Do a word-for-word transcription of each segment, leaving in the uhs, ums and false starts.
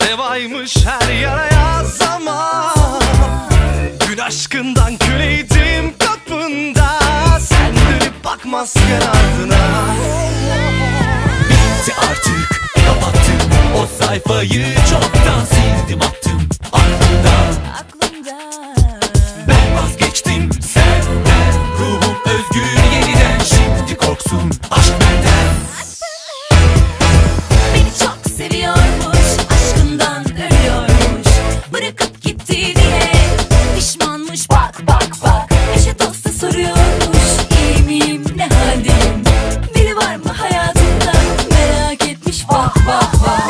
Devaymış her yaraya zaman. Dün aşkından köleydim kapında. Sen dönüp bakmazken ardına. Bitti artık, kapattım o sayfayı, çoktan sildim attım aklımdan. Ben vazgeçtim senden, ruhum özgür yeniden, şimdi korksun aşk benden. Beni çok seviyormuş, aşkından ölüyormuş, bırakıp gitti diye pişmanmış. Bak bak bak, eşe dosta soruyormuş, iyi miyim, ne haldeyim, biri var mı hayatımda, merak etmiş. Vah vah vah.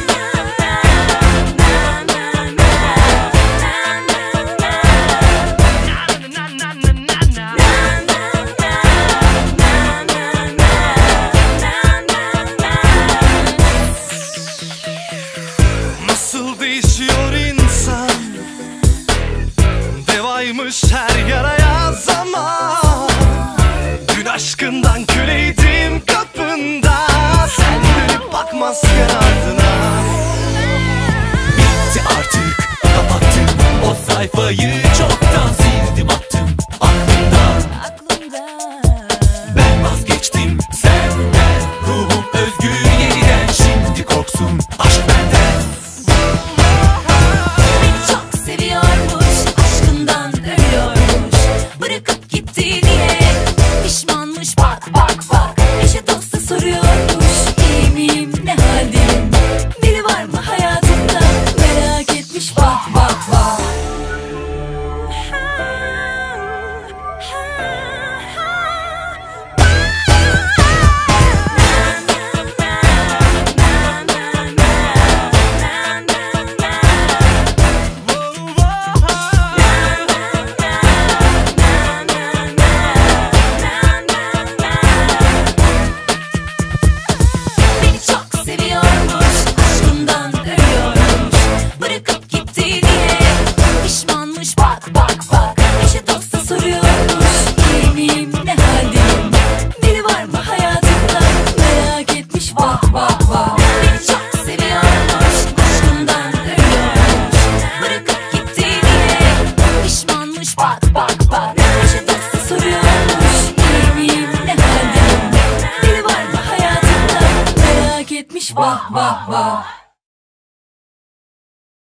Nasıl değişiyor insan, devaymış her yaraya zaman. Dün aşkından köleydim kapında. Sen dönüp bakmazken ardına. Bitti artık, kapattım o sayfayı, çoktan sildim attım aklımdan. Ben vazgeçtim senden, ruhum özgür yeniden, şimdi korksun aşk benden. Beni çok seviyormuş, aşkından ölüyormuş, bırakıp gitti diye pişmanmış. Bak bak bak, eşe dosta soruyormuş, iyi miyim, ne haldeyim, biri var mı hayatımda, merak etmiş. Vah vah vah. Beni çok seviyormuş, aşkından ölüyormuş, bırakıp gitti diye pişmanmış. Bak bak bak, eşe dosta soruyormuş, iyi miyim, ne haldeyim, biri var mı hayatımda, merak etmiş. Vah vah vah. Beni çok seviyormuş, aşkından ölüyormuş, bırakıp gitti diye pişmanmış. Bak bak bak, eşe dosta soruyormuş, iyi miyim, ne haldeyim, biri var mı hayatımda, merak etmiş. Vah vah vah.